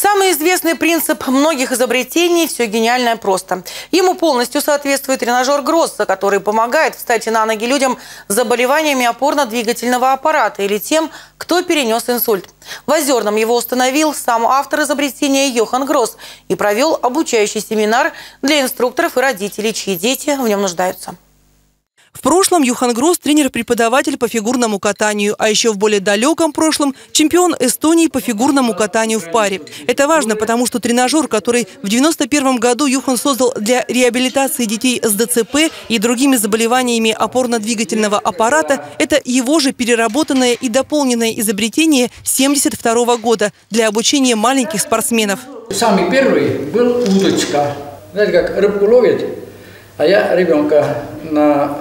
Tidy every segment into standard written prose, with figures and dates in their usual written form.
Самый известный принцип многих изобретений – все гениальное просто. Ему полностью соответствует тренажер Гросса, который помогает встать на ноги людям с заболеваниями опорно-двигательного аппарата или тем, кто перенес инсульт. В Озерном его установил сам автор изобретения Йохан Гросс и провел обучающий семинар для инструкторов и родителей, чьи дети в нем нуждаются. В прошлом Йохан Гросс – тренер-преподаватель по фигурному катанию, а еще в более далеком прошлом – чемпион Эстонии по фигурному катанию в паре. Это важно, потому что тренажер, который в 1991 году Йохан создал для реабилитации детей с ДЦП и другими заболеваниями опорно-двигательного аппарата, это его же переработанное и дополненное изобретение 1972 года для обучения маленьких спортсменов. Самый первый был удочка. Знаете, как рыбку ловит? А я ребенка на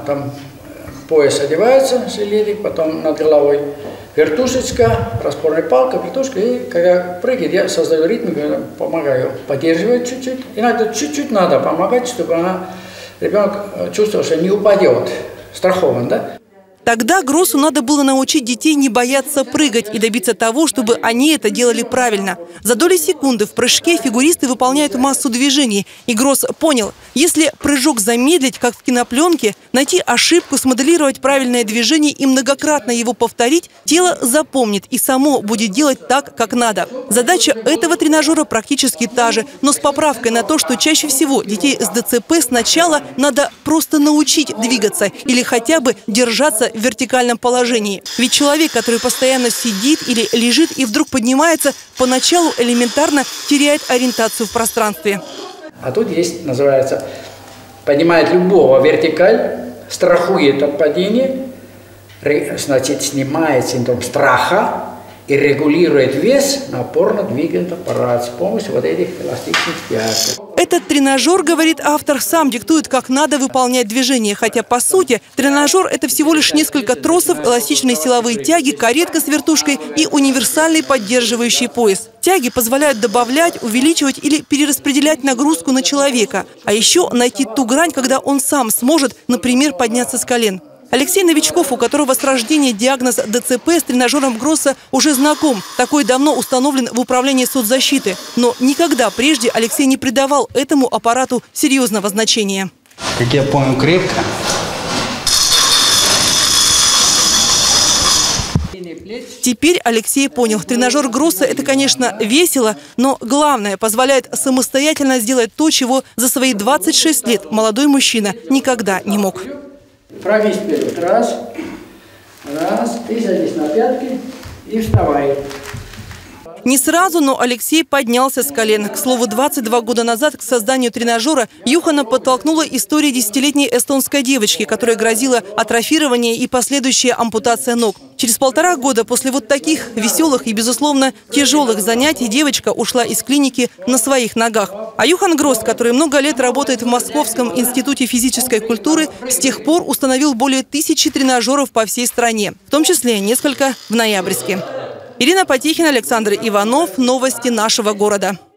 пояс одевается, жилетик, потом над головой вертушечка, распорная палка, вертушка. И когда прыгает, я создаю ритм, помогаю, поддерживаю чуть-чуть. Иногда чуть-чуть надо помогать, чтобы ребенок чувствовал, что не упадет, страхован, да? Тогда Гроссу надо было научить детей не бояться прыгать и добиться того, чтобы они это делали правильно. За доли секунды в прыжке фигуристы выполняют массу движений. И Гросс понял, если прыжок замедлить, как в кинопленке, найти ошибку, смоделировать правильное движение и многократно его повторить, тело запомнит и само будет делать так, как надо. Задача этого тренажера практически та же, но с поправкой на то, что чаще всего детей с ДЦП сначала надо просто научить двигаться или хотя бы держаться в вертикальном положении. Ведь человек, который постоянно сидит или лежит и вдруг поднимается, поначалу элементарно теряет ориентацию в пространстве. А тут есть, называется, поднимает любого вертикаль, страхует от падения, значит, снимает синдром страха и регулирует вес на опорно-двигательный аппарат с помощью вот этих эластичных пяток. Этот тренажер, говорит автор, сам диктует, как надо выполнять движение. Хотя, по сути, тренажер – это всего лишь несколько тросов, эластичные силовые тяги, каретка с вертушкой и универсальный поддерживающий пояс. Тяги позволяют добавлять, увеличивать или перераспределять нагрузку на человека. А еще найти ту грань, когда он сам сможет, например, подняться с колен. Алексей Новичков, у которого с рождения диагноз ДЦП, с тренажером Гросса уже знаком. Такой давно установлен в управлении соцзащиты. Но никогда прежде Алексей не придавал этому аппарату серьезного значения. Как я понял, крепко. Теперь Алексей понял, тренажер Гросса – это, конечно, весело, но главное – позволяет самостоятельно сделать то, чего за свои 26 лет молодой мужчина никогда не мог. Прогнись вперед. Раз. Ты садись на пятки и вставай. Не сразу, но Алексей поднялся с колен. К слову, 22 года назад к созданию тренажера Йохана подтолкнула история 10-летней эстонской девочки, которая грозила атрофирование и последующая ампутация ног. Через 1,5 года после вот таких веселых и, безусловно, тяжелых занятий девочка ушла из клиники на своих ногах. А Йохан Гросс, который много лет работает в Московском институте физической культуры, с тех пор установил более 1000 тренажеров по всей стране, в том числе несколько в Ноябрьске. Ирина Потехина, Александр Иванов. Новости нашего города.